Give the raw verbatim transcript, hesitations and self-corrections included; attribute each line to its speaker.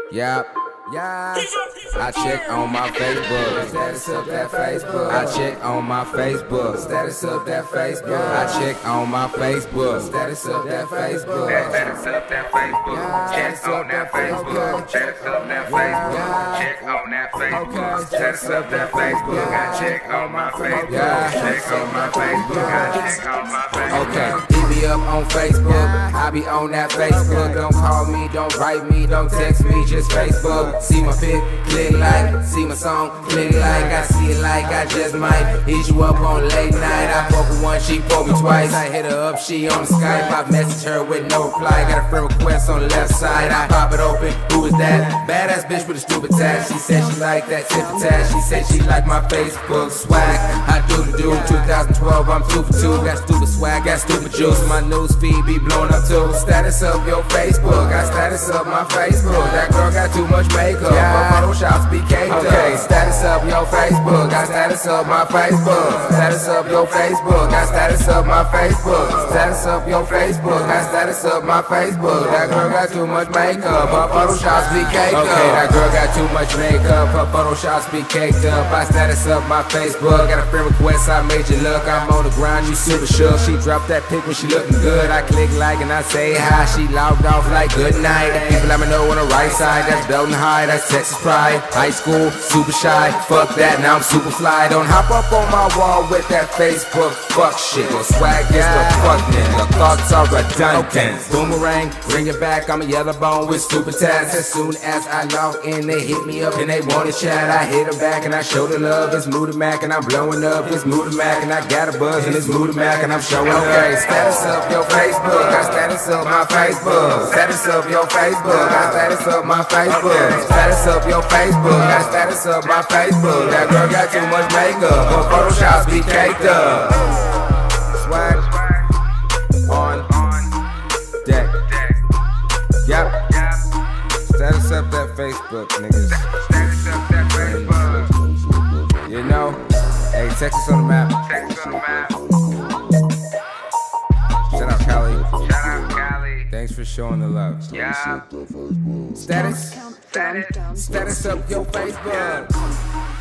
Speaker 1: Yep. Yeah, I check on my Facebook, status up that Facebook. I check on my Facebook, status up that Facebook. I check on my Facebook, status up that Facebook.
Speaker 2: Status up that Facebook, check on that Facebook. Status up that Facebook, check on that Facebook. Status up that Facebook, I check on my Facebook. Check on my Facebook, I check on my Facebook.
Speaker 1: Okay, hit me up on Facebook, I be on that Facebook. Don't call me, don't write me, don't text me, just Facebook. See my pic, click like, see my song, click like. I see it like I just might hit you up on late night. I fuck with one, she fuck me twice. I hit her up, she on the Skype. I message her with no reply. Got a friend request on the left side. I pop it open, who is that? Badass bitch with a stupid tag. She said she like that tip tag. She said she like my Facebook swag. I do the do, twenty twelve, I'm two for two. Got stupid swag, got stupid juice. My news feed be blowing up too. Status up your Facebook, got status up my Facebook. That girl got too much makeup. Yeah. My Photoshops be caked up. Okay, status up your Facebook. Got status up my Facebook. Status up your Facebook. Got status up my Facebook. Status up your Facebook. Got status up my Facebook. That girl got too much makeup. Her Photoshops be caked up. Okay, that girl got too much makeup. Her Photoshops be caked up. I status up my Facebook. Got a friend request, I made you look. I'm on the ground, you super shook. She dropped that pic when she looking good. I click like and I say hi. She logged off like good night. People let me know on the right side. That's Belton High. That's Texas Pride, high school, super shy. Fuck that, now I'm super fly. Don't hop up on my wall with that Facebook fuck shit. Your swag is the fuck nigga. Thoughts are redundant. Okay. Boomerang, bring it back. I'm a yellow bone with stupid tats. As soon as I log in, they hit me up and they wanna chat. I hit them back and I show the love. It's Moody Mac and I'm blowing up. It's Moody Mac and I got a buzz and it's Moody Mac and I'm showing up. Okay, status up your Facebook. Got status up my Facebook. Status up your Facebook. Got status up my Facebook. Status up your Facebook, got status up my Facebook. That girl got too much makeup, her Photoshops be caked up. Swag on deck. Yep. Status up that Facebook, niggas.
Speaker 2: Status up that Facebook.
Speaker 1: You know, hey, Texas on the map.
Speaker 2: Texas on the map.
Speaker 1: Shout out Cali.
Speaker 2: Shout out Cali.
Speaker 1: Thanks for showing the love.
Speaker 2: Yeah.
Speaker 1: Status.
Speaker 2: Status.
Speaker 1: Status up your Facebook.